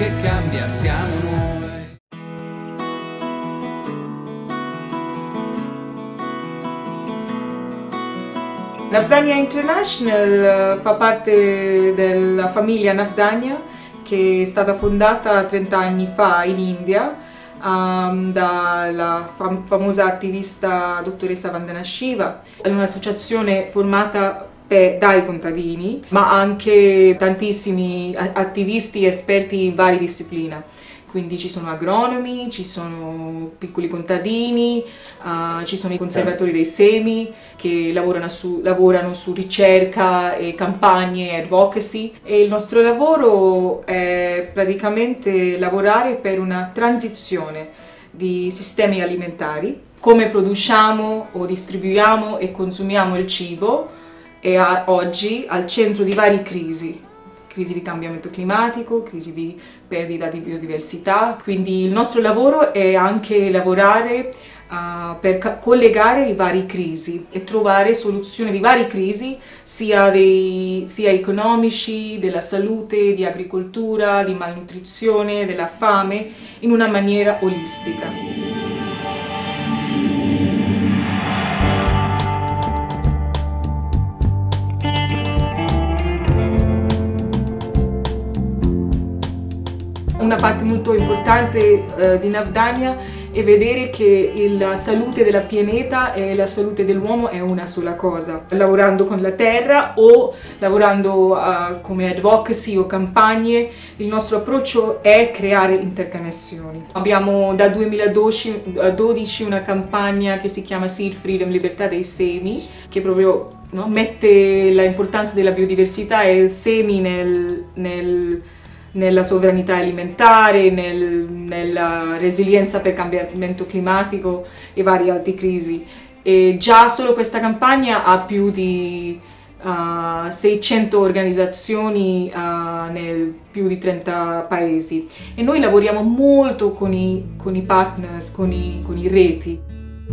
che cambia siamo noi. Navdanya International fa parte della famiglia Navdanya, che è stata fondata 30 anni fa in India dalla famosa attivista dottoressa Vandana Shiva. È un'associazione formata dai contadini, ma anche tantissimi attivisti esperti in varie discipline. Quindi ci sono agronomi, ci sono piccoli contadini, ci sono i conservatori dei semi che lavorano su ricerca e campagne e advocacy. E il nostro lavoro è praticamente lavorare per una transizione di sistemi alimentari, come produciamo o distribuiamo e consumiamo il cibo. È oggi al centro di varie crisi di cambiamento climatico, crisi di perdita di biodiversità. Quindi il nostro lavoro è anche lavorare per collegare i vari crisi e trovare soluzioni di varie crisi, sia economici, della salute, di agricoltura, di malnutrizione, della fame, in una maniera olistica. Una parte molto importante di Navdanya è vedere che la salute del pianeta e la salute dell'uomo è una sola cosa. Lavorando con la terra o lavorando come advocacy o campagne, il nostro approccio è creare interconnessioni. Abbiamo da 2012 una campagna che si chiama Seed Freedom, libertà dei semi, che proprio mette l'importanza della biodiversità e i semi nella sovranità alimentare, nella resilienza per cambiamento climatico e varie altre crisi. E già solo questa campagna ha più di 600 organizzazioni nel più di 30 paesi. E noi lavoriamo molto con i partners, con i reti.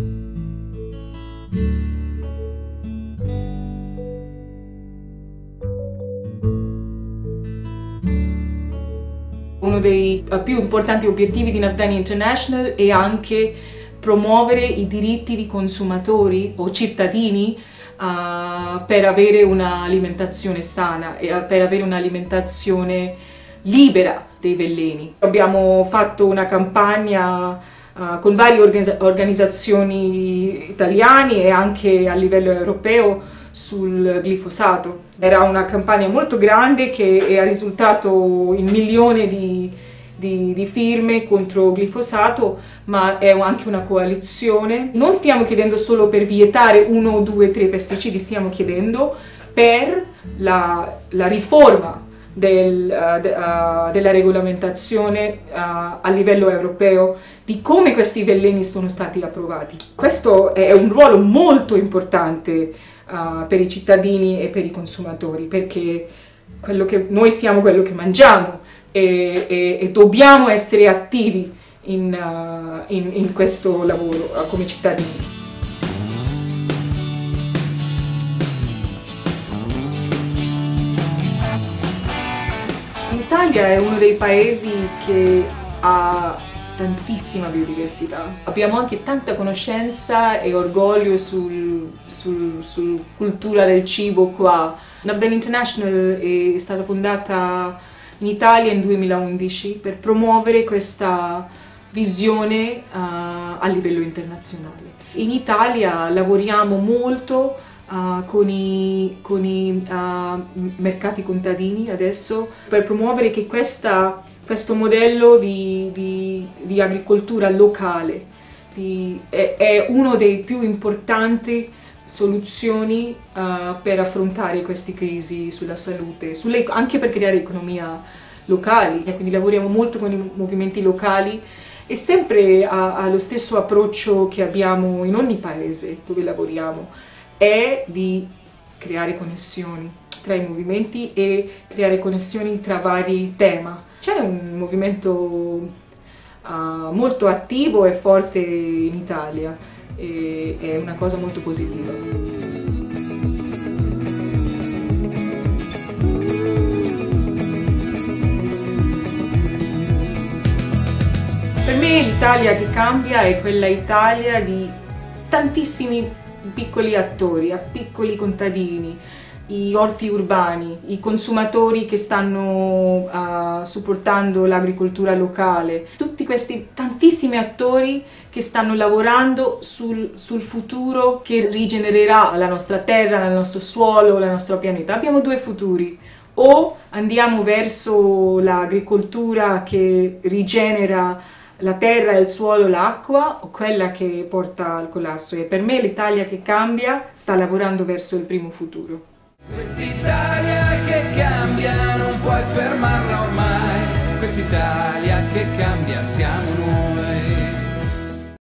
Uno dei più importanti obiettivi di Navdanya International è anche promuovere i diritti di consumatori o cittadini per avere un'alimentazione sana e per avere un'alimentazione libera dai veleni. Abbiamo fatto una campagna con varie organizzazioni italiane e anche a livello europeo sul glifosato. Era una campagna molto grande che ha risultato in milioni di firme contro il glifosato, ma è anche una coalizione. Non stiamo chiedendo solo per vietare 1, 2, 3 pesticidi, stiamo chiedendo per la riforma della regolamentazione a livello europeo di come questi veleni sono stati approvati. Questo è un ruolo molto importante per i cittadini e per i consumatori, perché noi siamo quello che mangiamo e dobbiamo essere attivi in questo lavoro come cittadini. L'Italia è uno dei paesi che ha tantissima biodiversità. Abbiamo anche tanta conoscenza e orgoglio sulla cultura del cibo qua. Navdanya International è stata fondata in Italia nel 2011 per promuovere questa visione a livello internazionale. In Italia lavoriamo molto con i mercati contadini adesso per promuovere che questo modello di agricoltura locale è uno dei più importanti soluzioni per affrontare queste crisi sulla salute, anche per creare economia locali. Quindi lavoriamo molto con i movimenti locali e sempre allo stesso approccio che abbiamo in ogni paese dove lavoriamo, è di creare connessioni tra i movimenti e creare connessioni tra vari temi. C'è un movimento molto attivo e forte in Italia e è una cosa molto positiva. me l'Italia che cambia è quella Italia di tantissimi piccoli attori, piccoli contadini, i orti urbani, i consumatori che stanno supportando l'agricoltura locale, tutti questi tantissimi attori che stanno lavorando sul futuro che rigenererà la nostra terra, il nostro suolo, il nostro pianeta. Abbiamo due futuri: o andiamo verso l'agricoltura che rigenera la terra, il suolo, l'acqua, o quella che porta al collasso. E per me l'Italia che cambia sta lavorando verso il primo futuro. Quest'Italia che cambia non puoi fermarla ormai, quest'Italia che cambia siamo noi.